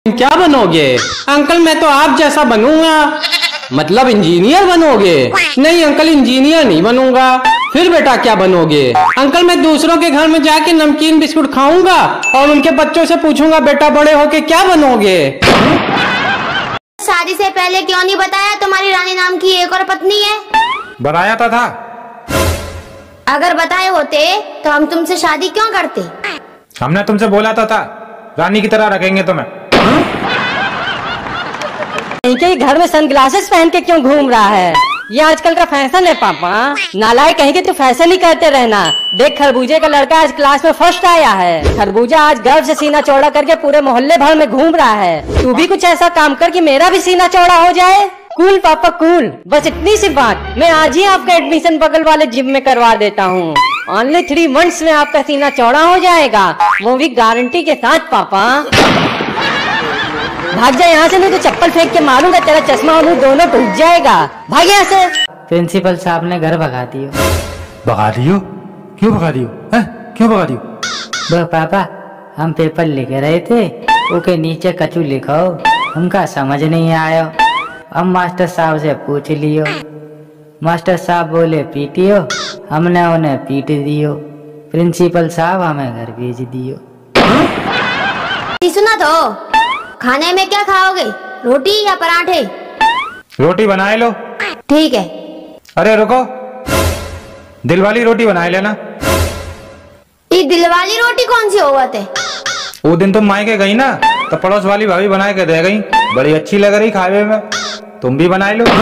क्या बनोगे? अंकल मैं तो आप जैसा बनूंगा। मतलब इंजीनियर बनोगे? नहीं अंकल, इंजीनियर नहीं बनूंगा। फिर बेटा क्या बनोगे? अंकल मैं दूसरों के घर में जाके नमकीन बिस्कुट खाऊंगा और उनके बच्चों से पूछूंगा बेटा बड़े होके क्या बनोगे? शादी से पहले क्यों नहीं बताया तुम्हारी रानी नाम की एक और पत्नी है? बताया था। अगर बताए होते तो हम तुमसे शादी क्यों करते? हमने तुमसे बोला था रानी की तरह रखेंगे तुम्हें। इनके घर में सनग्लासेस पहन के क्यों घूम रहा है? ये आजकल का फैशन है पापा। नालायक कहेंगे तो फैशन ही करते रहना। देख खरबूजे का लड़का आज क्लास में फर्स्ट आया है। खरबूजा आज गर्व से सीना चौड़ा करके पूरे मोहल्ले भर में घूम रहा है। तू भी कुछ ऐसा काम कर कि मेरा भी सीना चौड़ा हो जाए। कूल पापा कूल। बस इतनी सी बात, मैं आज ही आपका एडमिशन बगल वाले जिम में करवा देता हूँ। ओनली 3 मंथ्स में आपका सीना चौड़ा हो जाएगा, वो भी गारंटी के साथ पापा। भाग जा यहाँ से, नहीं तो चप्पल फेंक के मारूंगा, तेरा चश्मा और मुंह दोनों टूट जाएगा। भाग यहाँ से। प्रिंसिपल साहब ने घर भगा दियो। भगा दियो? क्यों भगा दियो? क्यों भगा दियो? वो पापा, हम पेपर लिख रहे थे, ओके नीचे कचू लिखो, हमका समझ नहीं आयो। अब मास्टर साहब से पूछ लियो। मास्टर साहब बोले पीटियो, हमने उन्हें पीट दियो। प्रिंसिपल साहब हमें घर भेज दियो। सुना तो, खाने में क्या खाओगे, रोटी या पराठे? रोटी बनाए लो। ठीक है। अरे रुको, दिल वाली रोटी बनाए लेना। ये दिल वाली रोटी कौन सी होवत है? वो दिन तुम मायके गई ना, तो पड़ोस वाली भाभी बना के दे गई, बड़ी अच्छी लग रही खावे में, तुम भी बनाए लो।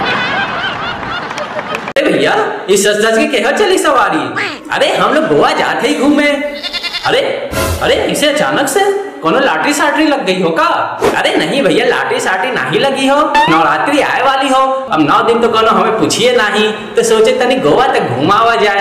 भैया इस सच की कहा चली सवारी? अरे हम लोग गोवा जाते ही घूमे। अरे इसे अचानक से कोनो लाटरी साटरी लग गई हो का? अरे नहीं भैया, लाटरी साटरी नहीं लगी हो, नवरात्रि आए वाली हो। अब 9 दिन तो कोनो हमें पूछिए नहीं, तो सोचे तनी गोवा तक घुमावा जाए।